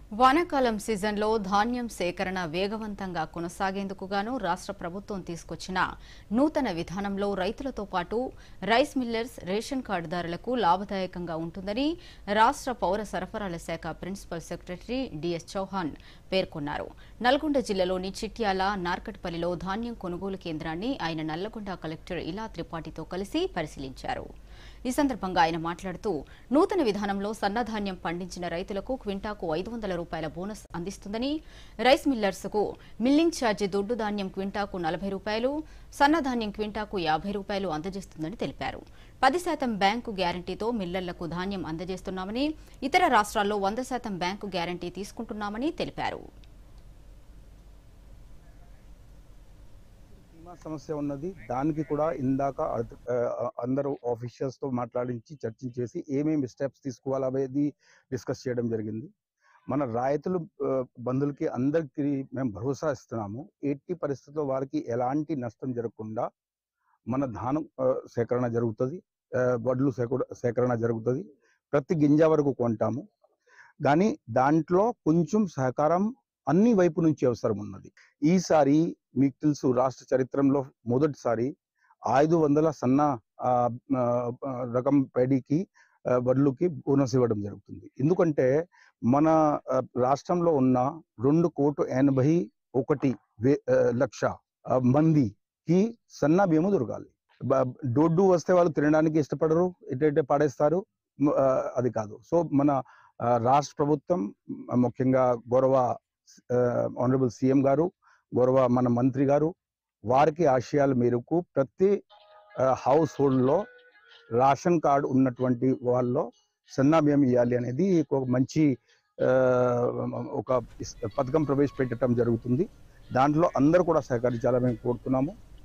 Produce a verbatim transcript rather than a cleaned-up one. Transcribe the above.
వానాకాలం సీజన్లో ధాన్యం సేకరణ వేగవంతంగా కొనసాగేందుకు గాను రాష్ట్ర ప్రభుత్వం తీసుకొచ్చిన నూతన విధానంలో రైతులతో పాటు రైస్ మిల్లర్స్, రేషన్ కార్డుదారులకు లాభదాయకంగా ఉంటుందని రాష్ట్ర పౌర సరఫరాల శాఖ ప్రిన్సిపల్ సెక్రటరీ డిఎస్ చౌహాన్ పేర్కొన్నారు. నల్గొండ జిల్లాలోని చిట్యాల, నార్కట్పల్లిలో ధాన్యం కొనుగోలు కేంద్రాన్ని ఆయన నల్లగొండ కలెక్టర్ ఇలా త్రిపాఠితో కలిసి పరిశీలించారు. ఈ సందర్భంగా ఆయన మాట్లాడుతూ నూతన విధానంలో సన్నధాన్యం పండించిన రైతులకు క్వింటాకు ఐదు వందల రూపాయల బోనస్ అందిస్తుందని, రైస్ మిల్లర్స్ కు మిల్లింగ్ ఛార్జీ దొడ్డు ధాన్యం క్వింటాకు నలభై రూపాయలు, సన్నధాన్యం క్వింటాకు యాభై రూపాయలు అందజేస్తుందని తెలిపారు. పది శాతం బ్యాంకు గ్యారంటీతో మిల్లర్లకు ధాన్యం అందజేస్తున్నామని, ఇతర రాష్ట్రాల్లో వంద శాతం బ్యాంకు గ్యారంటీ తీసుకుంటున్నామని తెలిపారు. సమస్య ఉన్నది. దానికి కూడా ఇందాక అందరూ ఆఫీషియల్స్ తో మాట్లాడించి చర్చించేసి ఏమేమి స్టెప్స్ తీసుకోవాలనేది డిస్కస్ చేయడం జరిగింది. మన రైతులు బంధువులకి అందరికీ మేము భరోసా ఇస్తున్నాము. ఎట్టి పరిస్థితుల్లో వారికి ఎలాంటి నష్టం జరగకుండా మన ధానం సేకరణ జరుగుతుంది, వడ్లు సేకరణ జరుగుతుంది. ప్రతి గింజ వరకు కొంటాము. కానీ దాంట్లో కొంచెం సహకారం అన్ని వైపు నుంచి అవసరం ఉన్నది. ఈసారి మీకు తెలుసు, రాష్ట్ర చరిత్రలో మొదటిసారి ఐదు వందల సన్న రకం పేడీకి వడ్లుకి బోనస్ ఇవ్వడం జరుగుతుంది. ఎందుకంటే మన రాష్ట్రంలో ఉన్న రెండు కోట్ల ఎనభై ఒకటి లక్ష మందికి సన్న బియ్యము దొరకాలి. దొడ్డు వస్తే వాళ్ళు తినడానికి ఇష్టపడరు, ఎటైతే పాడేస్తారు, అది కాదు. సో మన రాష్ట్ర ప్రభుత్వం, ముఖ్యంగా గౌరవ ఆనరబుల్ సీఎం గారు, గౌరవ మన మంత్రి గారు, వారికి ఆశయాల మేరకు ప్రతి హౌస్ హోల్డ్ లో రేషన్ కార్డు ఉన్నటువంటి వాళ్ళలో సన్నా బియ్యం ఇవ్వాలి అనేది ఒక మంచి ఒక పథకం ప్రవేశపెట్టడం జరుగుతుంది. దాంట్లో అందరూ కూడా సహకరించాలని మేము కోరుతున్నాము.